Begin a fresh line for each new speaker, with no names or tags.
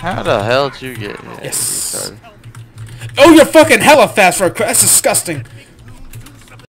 How the hell did you get here?
Yes. Oh, you're fucking hella fast for a crash. That's disgusting.